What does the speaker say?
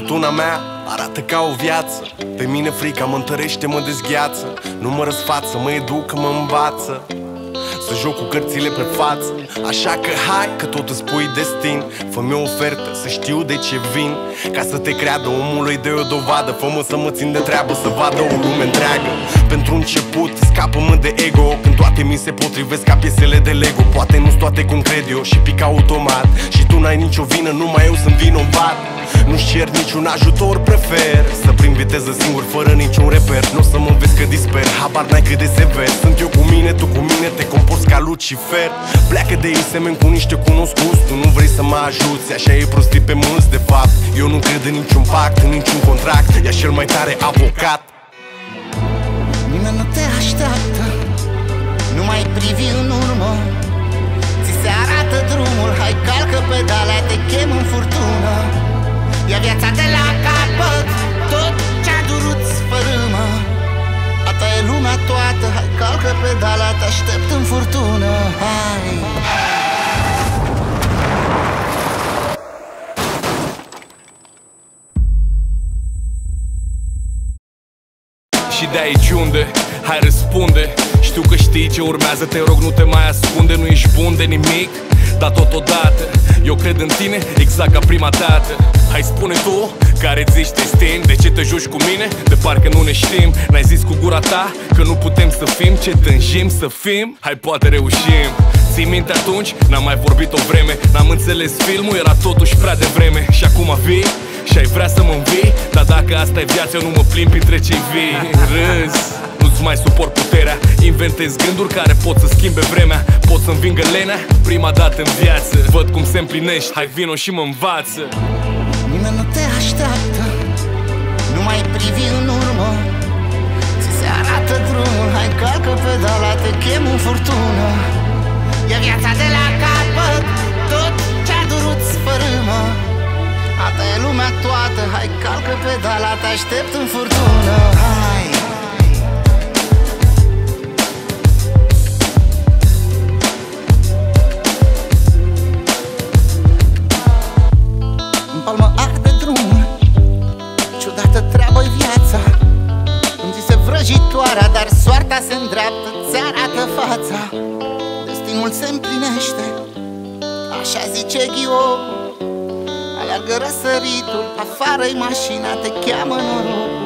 furtuna mea arată ca o viață. Pe mine frica mă întărește, mă dezgheață. Nu mă răsfață, mă educă, mă învață să joc cu cărțile pe față. Așa că hai, că tot îți pui destin. Fă-mi o ofertă, să știu de ce vin. Ca să te creadă, omului dă o dovadă. Fă-mă să mă țin de treabă, să vadă o lume întreagă. Pentru început, scapă-mă de ego. Când toate mi se potrivesc ca piesele de Lego. Poate nu-s toate cum cred eu și pic automat. Și tu n-ai nicio vină, numai eu sunt vinovat. Nu-și cer niciun ajutor, prefer să prind viteză singur, fără niciun reper. Nu o să mă vezi că disper, habar n-ai cât de sever. Sunt eu cu mine, tu cu mine, te comporți ca Lucifer. Pleacă de ei semeni cu niște cunoscuți. Tu nu vrei să mă ajuți, așa e prostit pe mulți de fapt. Eu nu cred în niciun pact, în niciun contract. E cel mai tare avocat. Nimeni nu te așteaptă, nu mai privi în urmă. Ți se arată drumul, hai calcă pedalea, te chem în furtună. Ia viața de la capăt, tot ce-a durut-ți fărâmă. A ta e lumea toată, hai calcă pedala, te aștept în furtună. Hai! Și de aici unde? Hai răspunde. Știu că știi ce urmează, te rog nu te mai ascunde. Nu ești bun de nimic, dar totodată eu cred în tine exact ca prima dată. Hai spune tu, care zici te stim. De ce te joci cu mine? De parcă nu ne știm. N-ai zis cu gura ta că nu putem să fim ce tânjim să fim? Hai poate reușim. Ții minte atunci? N-am mai vorbit o vreme. N-am înțeles filmul, era totuși prea devreme. Și acum vii și ai vrea să mă învii. Dar dacă asta e viața, eu nu mă plimb printre cei vii. Râzi, nu-ți mai suport puterea. Inventez gânduri care pot să schimbe vremea. Pot să învingă lenea, prima dată în viață. Văd cum se împlinești, hai vino și mă învață. Nimeni nu te așteaptă, nu mai privi în urmă. Ți se arată drumul, hai calcă pedala, te chem în furtună. Ia viața de la capăt, tot ce-a durut-ți fărâmă. A ta e lumea toată, hai calcă pedala, te aștept în furtună. Hai! În palmă arde drumul, ciudată treabă-i viața. Îmi zise vrăjitoarea, dar soarta se îndreaptă, ți arată fața. Destinul se împlinește, așa zice ghiocul. Alergă răsăritul, afară-i mașina, te cheamă noroc.